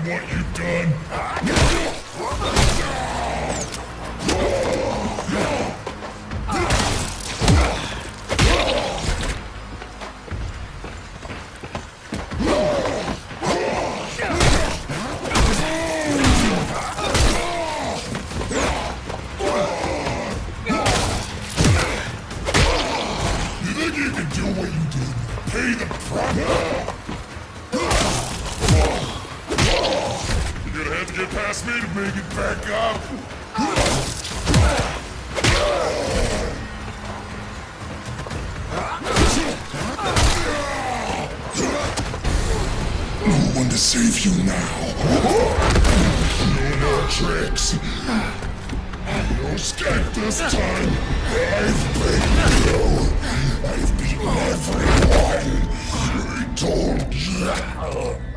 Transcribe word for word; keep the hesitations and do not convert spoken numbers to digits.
from what you've done. You think you can do what you did? Pay the price? You're gonna have to get past me to make it back up. No one to save you now. No more tricks. No escape this time. I've beaten you. I've beaten everyone. I told you.